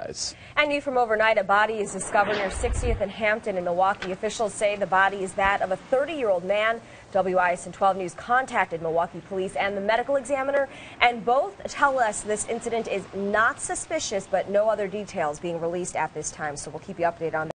otherwise. And new from overnight, a body is discovered near 60th and Hampton in Milwaukee. Officials say the body is that of a 30-year-old man. WISN 12 News contacted Milwaukee Police and the medical examiner, and both tell us this incident is not suspicious, but no other details being released at this time. So we'll keep you updated on that.